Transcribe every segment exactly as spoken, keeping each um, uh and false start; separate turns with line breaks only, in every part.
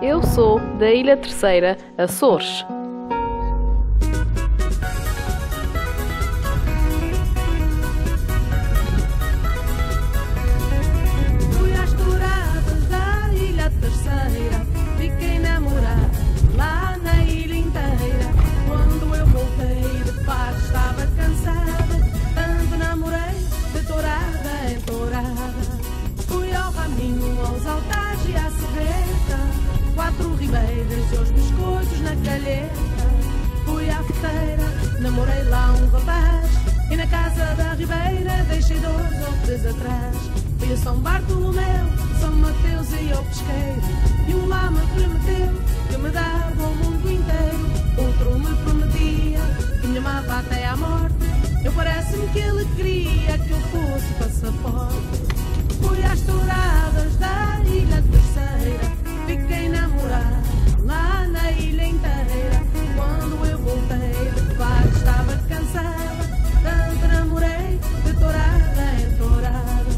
Eu sou da Ilha Terceira, Açores.
Fui às touradas da Ilha Terceira, fiquei namorada lá na ilha inteira. Quando eu voltei de paz estava cansada, tanto namorei de tourada em tourada. Fui ao raminho, aos altares e à serreta, quatro ribeiras e os biscoitos na calheta. Fui à feiteira, namorei lá um rapaz, e na casa da ribeira deixei dois ou três atrás. Fui a São Bartolomeu, São Mateus e ao pesqueiro, e um lá me prometeu que me dava o mundo inteiro. Outro me prometia que me amava até à morte. Eu parece-me que ele queria que eu fosse passaporte. Fui às touradas da Ilha Terceira, fiquei namorada lá na ilha inteira. Quando eu voltei de bar estava cansada, tanto namorei de tourada em tourada.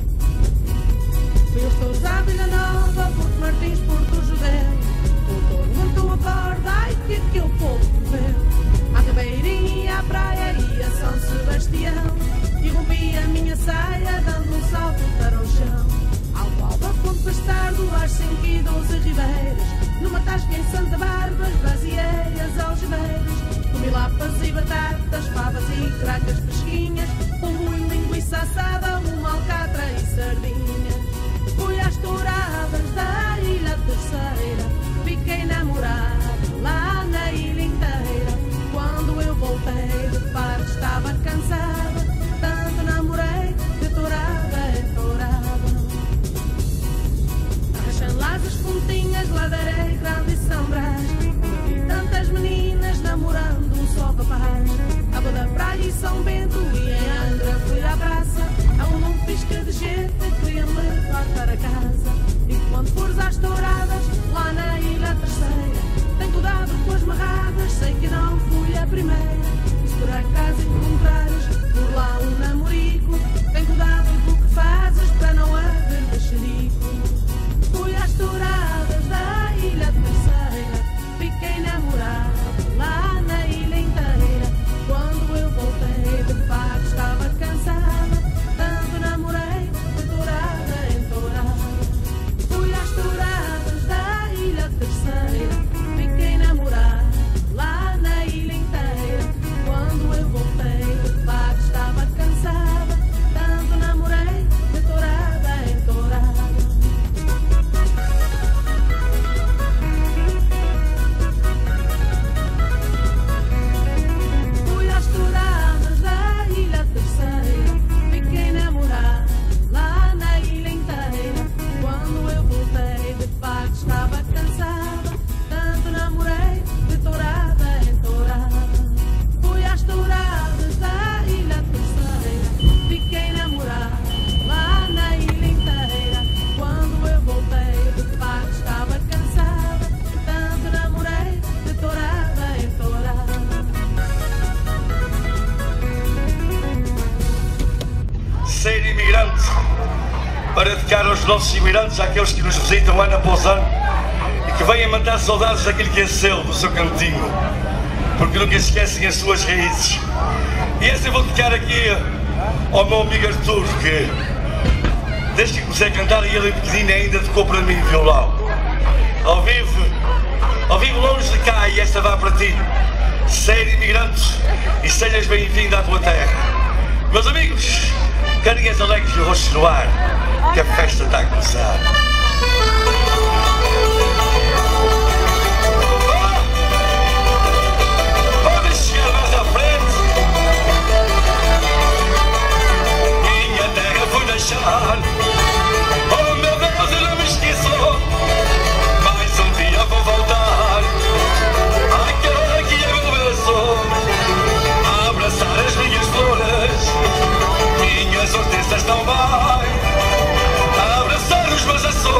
Fui aos touros à Vila Nova, Porto Martins, Porto José. O touro montou a corda, ai que aquele povo correu. À Ribeirinha e à praia e a São Sebastião, e rompi a minha saia dando um salto para o chão. Ao Alba Fonte Bastardo, às cinco e doze ribeiras, numa tasca em Santa Bárbara, baseei as algibeiras. Comi lapas e batatas, favas e cracas fresquinhas, polvo e linguiça assada, uma alcatra e sardinhas. Fui às touradas da Ilha Terceira, fiquei namorada lá na ilha inteira. Quando eu voltei de parte estava cansada, tanto namorei de tourada em tourada. Arrachando lá as pontinhas, ladarei grande e São Brás, vi tantas meninas namorando um só rapaz. À Boa da Praia e São Bento e em Angra fui à praça, a um longo pisca de gente queria me levar para casa. E quando fores às touradas lá na Ilha Terceira, tem cuidado com as marradas, sei que não fui a primeira. Se por acaso encontrares por lá um namorico, tem cuidado com o que fazes para não haver mexerico. Fui às touradas da Ilha Terceira, fiquei namorada lá na ilha inteira. Quando eu voltei de fato estava cansada, tanto namorei de tourada em tourada. Fui às touradas da Ilha Terceira, fiquei namorada lá na ilha inteira. Quando eu voltei de fato estava cansada, tanto namorei de tourada em tourada. Fui às touradas da Ilha Terceira, fiquei namorada lá na ilha inteira. Quando eu voltei de fato estava cansada, tanto namorei de tourada em tourada. Fui às touradas da Ilha Terceira, fiquei namorada lá na ilha inteira. Quando eu voltei de fato estava cansada, tanto namorei de tourada em tourada.
Ser imigrante, para dedicar aos nossos imigrantes, àqueles que nos visitam ano após ano e que vêm matar saudades daquilo que é seu, do seu cantinho, porque nunca esquecem as suas raízes. E essa eu vou dedicar aqui ao meu amigo Artur, que desde que comecei a cantar e ele pequenino ainda tocou para mim violão. Ao vivo, ao vivo longe de cá, e esta vai para ti. Ser imigrante e sejas bem-vindo à tua terra. Meus amigos, carinhas alegres e rostos no ar, que a festa está a começar. Podem chegar mais à frente. Minha terra fui deixar. Oh meu Deus, eu não me esqueço. Mais um dia vou voltar àquela que eu abraçou, a abraçar as minhas flores, minhas hortênsias tão bem, a abraçar os meus ações.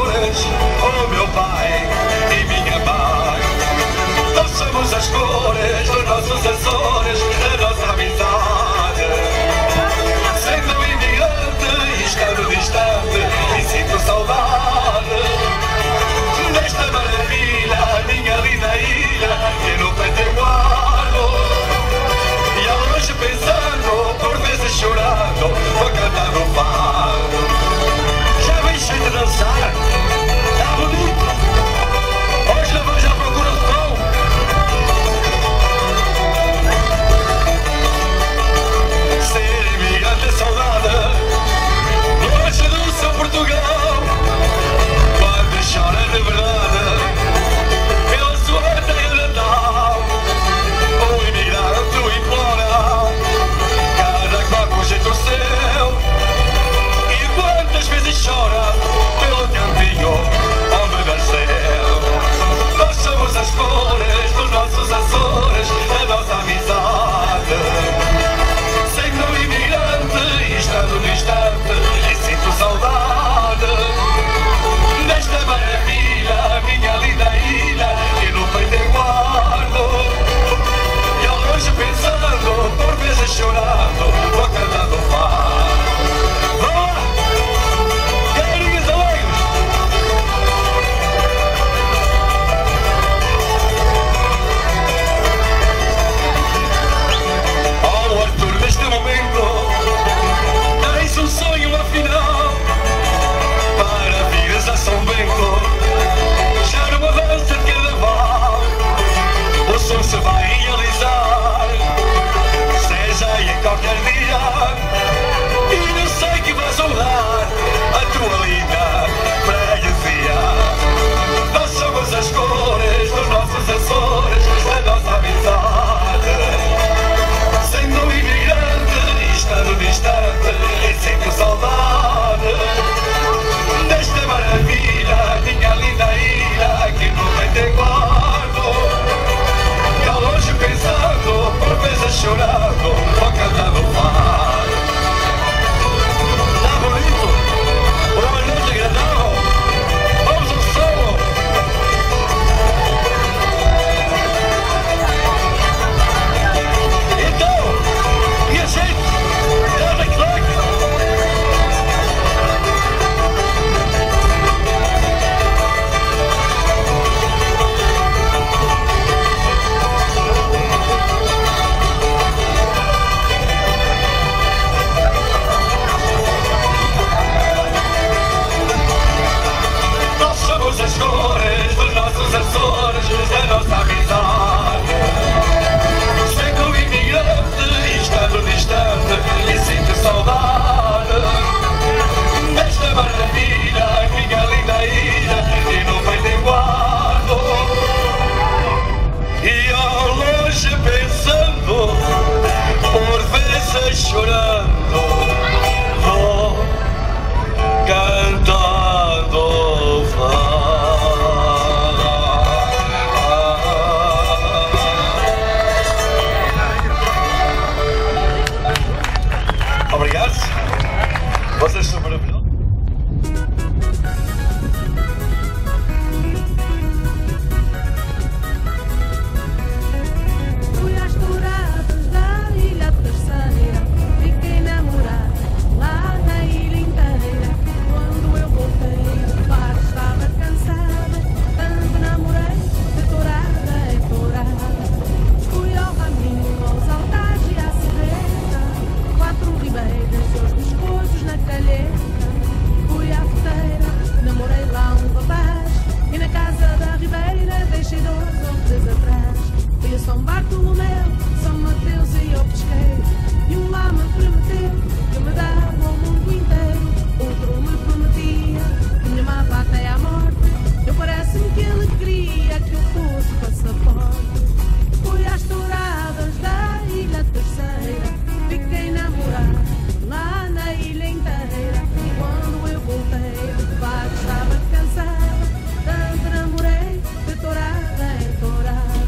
São Bartolomeu, São Mateus e o pesqueiro. E um lá me prometeu que me dava o mundo inteiro. Outro me prometia que me amava até à morte. Eu parece-me que ele queria que eu fosse passaporte. Fui às touradas da Ilha Terceira, fiquei namorada lá na ilha inteira. Quando eu voltei de fato estava cansada, tanto namorei de tourada em tourada.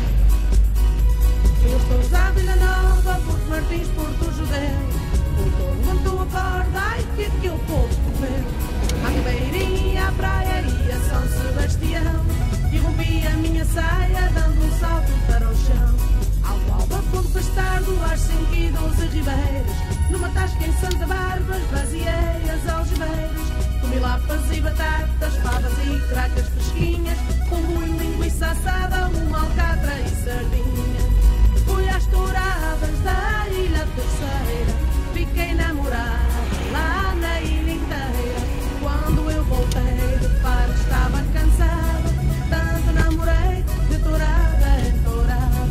Eu estou usada Ilha Nova, Porto Martins, Porto Judeu. O touro levantou a corda, ai que aquele povo correu. À Ribeirinha, à praia e a São Sebastião. E rompi a minha saia dando um salto para o chão. Ao alba fogo bastardo às cinco e doze ribeiras. Numa tasca em Santa Bárbara esvaziei as algibeiras. Comi lapas e batatas, favas e cracas fresquinhas, com molho, linguiça assada, uma alcatra e sardinha. Fui às touradas da Ilha Terceira, fiquei namorada lá na ilha inteira. Quando eu voltei de Faro estava cansada, tanto namorei de tourada em tourada.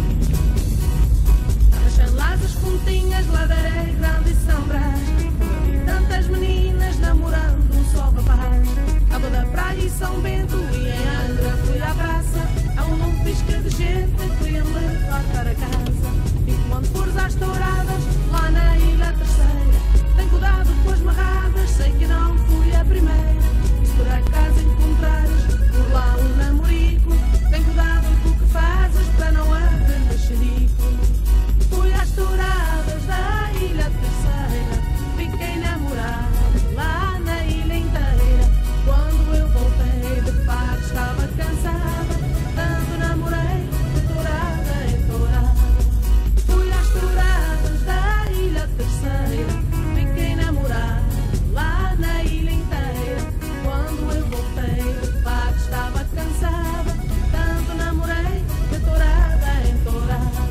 Arrachando as pontinhas, ladarei grande e São Brás. Vi tantas meninas namorando um só rapaz. À boa da praia e São Bento e em Angra fui à praça. Há um longo pisca de gente que ia me levar para casa. E quando fores às touradas, lá na Ilha Terceira, tem cuidado com as marradas, sei que não fui a primeira. Se por acaso encontrares por lá um namorico, tem cuidado com o que fazes para não haver mexerico. Fui às touradas da Ilha Terceira, fiquei namorada lá na ilha inteira. Quando eu voltei de Faro estava cansada, tanto namorei de tourada em tourada. Fui às touradas da Ilha Terceira, fiquei namorada lá na ilha inteira. Quando eu voltei de Faro estava cansada, tanto namorei de tourada em tourada.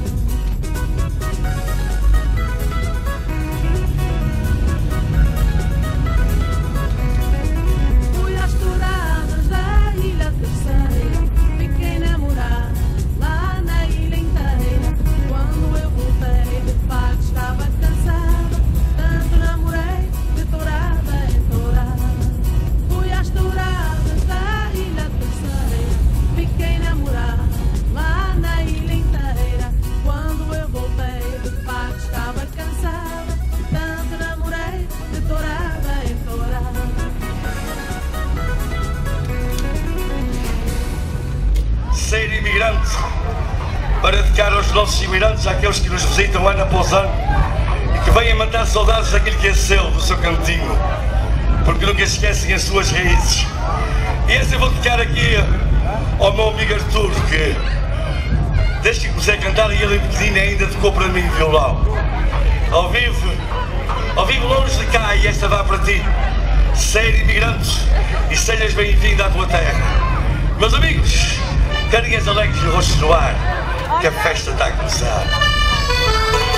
Fui às touradas da Ilha Terceira, fiquei namorada lá na ilha inteira. Quando eu voltei de Faro estava cansada, tanto namorei de tourada em tourada. Fui às touradas da Ilha Terceira, fiquei namorada lá na ilha inteira. Quando eu voltei de Faro estava cansada, tanto namorei de tourada em tourada.
Ser imigrante para dedicar aos nossos imigrantes, àqueles que nos visitam ano após ano e que vêm matar saudades daquilo que é seu, do seu cantinho, porque nunca esquecem as suas raízes. E esse eu vou dedicar aqui ao meu amigo Artur, que desde que comecei a cantar e ele pequenino ainda tocou para mim violão. Ao vivo, ao vivo longe de cá, e esta vai para ti. Ser imigrante e sejas bem-vindo à tua terra. Meus amigos, carinhas alegres e rostos no ar, que a festa está a começar.